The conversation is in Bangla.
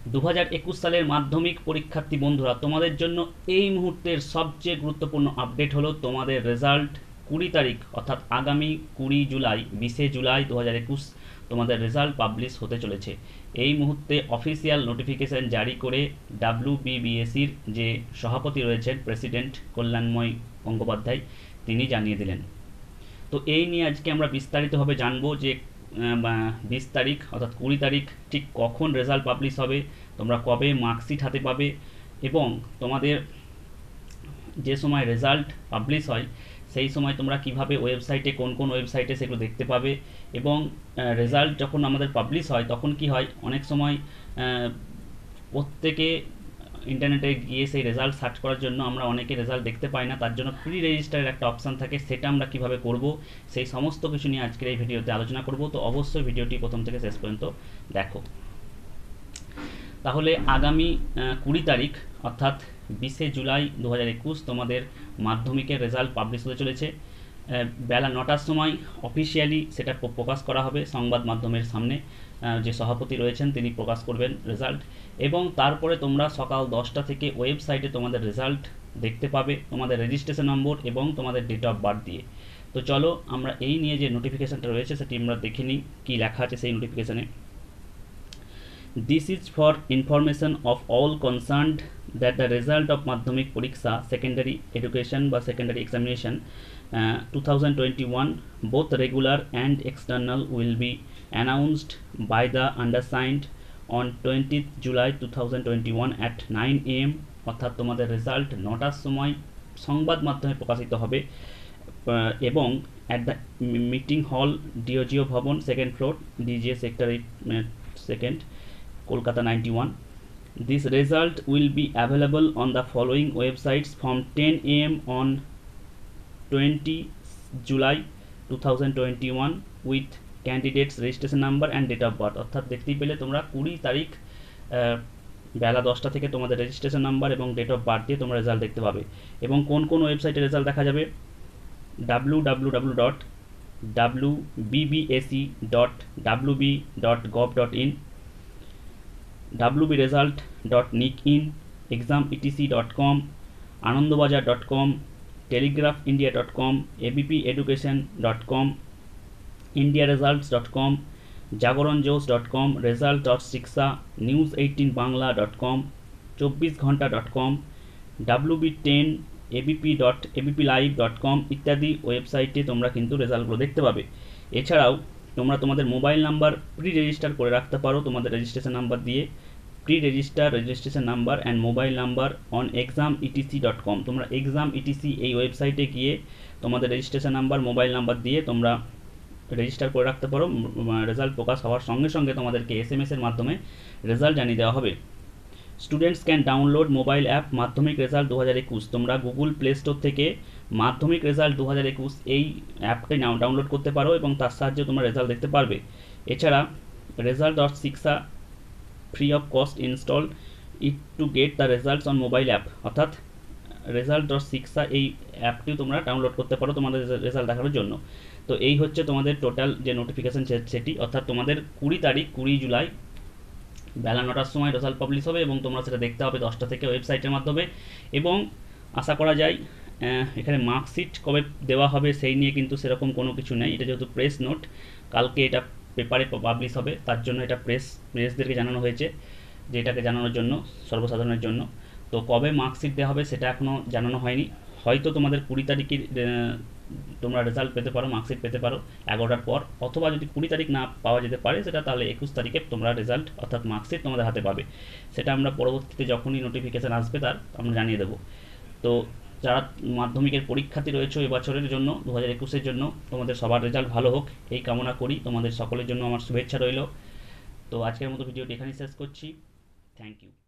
2021 সালের মাধ্যমিক পরীক্ষার্থী বন্ধুরা, তোমাদের জন্য এই মুহূর্তের সবচেয়ে গুরুত্বপূর্ণ আপডেট হলো তোমাদের রেজাল্ট 20 তারিখ অর্থাৎ আগামী 20 জুলাই 20 জুলাই 2021 তোমাদের রেজাল্ট পাবলিশ হতে চলেছে। এই মুহূর্তে অফিসিয়াল নোটিফিকেশন জারি করে WBBSCর যে সভাপতি রয়েছেন প্রেসিডেন্ট কল্যাণময় গঙ্গোপাধ্যায়, তিনি জানিয়ে দিলেন। তো এই নিয়ে আজকে আমরা বিস্তারিতভাবে জানবো যে 20 তারিখ অর্থাৎ 20 তারিখ ঠিক কখন রেজাল্ট পাবলিশ হবে, তোমরা কবে মার্কশিট হাতে পাবে, এবং তোমাদের যে সময় রেজাল্ট পাবলিশ হয় সেই সময় তোমরা কিভাবে ওয়েবসাইটে কোন কোন ওয়েবসাইটে সেগুলো দেখতে পাবে। এবং রেজাল্ট যখন আমাদের পাবলিশ হয় তখন কি হয়, অনেক সময় প্রত্যেকে ইন্টারনেটে গিয়ে সেই রেজাল্ট সার্চ করার জন্য আমরা অনেকে রেজাল্ট দেখতে পাই না, তার জন্য প্রি রেজিস্টারের একটা অপশান থাকে, সেটা আমরা কিভাবে করব সেই সমস্ত কিছু নিয়ে আজকের এই ভিডিওতে আলোচনা করব। তো অবশ্যই ভিডিওটি প্রথম থেকে শেষ পর্যন্ত দেখো। তাহলে আগামী 20 তারিখ অর্থাৎ 20 জুলাই 2021 তোমাদের মাধ্যমিকের রেজাল্ট পাবলিশ হতে চলেছে। বেলা 9টার সময় অফিসিয়ালি সেটা প্রকাশ করা হবে সংবাদ মাধ্যমের সামনে। যে সভাপতি রয়েছেন তিনি প্রকাশ করবেন রেজাল্ট, এবং তারপরে তোমরা সকাল 10টা থেকে ওয়েবসাইটে তোমাদের রেজাল্ট দেখতে পাবে তোমাদের রেজিস্ট্রেশন নম্বর এবং তোমাদের ডেট অফ বার্থ দিয়ে। তো চলো আমরা এই নিয়ে যে নোটিফিকেশানটা রয়েছে সেটি আমরা দেখে নিই কী লেখা আছে সেই নোটিফিকেশানে। This is for information of all concerned that the result of Madhyamik Pariksha Secondary Education বা Secondary Examination 2021 both regular and external will be announced by the undersigned on 20th July 2021 at 9 AM অর্থাৎ তোমাদের রেজাল্ট 9টার সময় সংবাদ মাধ্যমে প্রকাশিত হবে এবং অ্যাট দ্য মিটিং হল ডিওজিও ভবন 2nd floor DGA sector 2nd Kolkata 91. This result will be available on the following websites from 10 AM on 20 July 2021 with candidates registration number and date of birth। অর্থাৎ দেখতেই পেলে তোমরা 20 তারিখ বেলা 10টা থেকে তোমাদের রেজিস্ট্রেশন নাম্বার এবং ডেট অফ বার্থ দিয়ে তোমরা রেজাল্ট দেখতে পাবে। এবং কোন কোন ওয়েবসাইটে রেজাল্ট দেখা যাবে, www.wbbsc.wb.gov.in, wbresult.nick.in, exametc.com, anandobazar.com, telegraphindia.com, abpeducation.com, indiaresults.com, jagoranjos.com, result.shiksha, news18bangla.com, 24ঘণ্টা.com, wb10, abp.abplive.com ইত্যাদি ওয়েবসাইটে তোমরা কিন্তু রেজাল্টগুলো দেখতে পাবে। এছাড়াও তোমরা তোমাদের মোবাইল নাম্বার প্রি রেজিস্টার করে রাখতে পারো তোমাদের রেজিস্ট্রেশন নাম্বার দিয়ে। Pre registration number and mobile number on exametc.com। তোমরা exametc এই ওয়েবসাইটে গিয়ে তোমাদের রেজিস্ট্রেশন নাম্বার মোবাইল নাম্বার দিয়ে তোমরা রেজিস্টার করে রাখতে পারো। রেজাল্ট প্রকাশ হওয়ার সঙ্গে সঙ্গে তোমাদেরকে SMS এর মাধ্যমে রেজাল্ট জানিয়ে দেওয়া হবে। Students can download mobile app মাধ্যমিক রেজাল্ট 2021। তোমরা গুগল প্লে স্টোর থেকে মাধ্যমিক রেজাল্ট 2021 এই অ্যাপটি ডাউনলোড করতে পারো এবং তার সাহায্যে তোমরা রেজাল্ট দেখতে পারবে। এছাড়া result.shiksha free of cost install it to get the results on mobile app. অর্থাৎ result.shiksha এই অ্যাপটিও তোমরা ডাউনলোড করতে পারো তোমাদের রেজাল্ট দেখানোর জন্য। তো এই হচ্ছে তোমাদের টোটাল যে নোটিফিকেশান সেটি, অর্থাৎ তোমাদের 20 তারিখ 20 জুলাই বেলা 9টার সময় রেজাল্ট পাবলিশ হবে এবং তোমরা সেটা দেখতে হবে 10টা থেকে ওয়েবসাইটের মাধ্যমে। এবং আশা করা যায় এখানে মার্কশিট কবে দেওয়া হবে সেই নিয়ে কিন্তু সেরকম কোনো কিছু নেই, এটা যেহেতু প্রেস নোট, কালকে এটা পেপারে পাবলিশ হবে, তার জন্য এটা প্রেসদেরকে জানানো হয়েছে যে এটাকে জানানোর জন্য সর্বসাধারণের জন্য। তো কবে মার্কশিট দেওয়া হবে সেটা এখনও জানানো হয়নি, হয়তো তোমাদের 20 তারিখে তোমরা রেজাল্ট পেতে পারো, মার্কশিট পেতে পারো 11টার পর, অথবা যদি 20 তারিখ না পাওয়া যেতে পারে সেটা তাহলে 21 তারিখে তোমরা রেজাল্ট অর্থাৎ মার্কশিট তোমাদের হাতে পাবে। সেটা আমরা পরবর্তীতে যখনই নোটিফিকেশান আসবে তার আমরা জানিয়ে দেবো। তো যারা মাধ্যমিকের পরীক্ষার্থী রয়েছে এবছরের জন্য 2021-এর জন্য তোমাদের সবার রেজাল্ট ভালো হোক এই কামনা করি, তোমাদের সকলের জন্য আমার শুভেচ্ছা রইল। তো আজকের মতো ভিডিওটি এখানেই শেষ করছি। Thank you.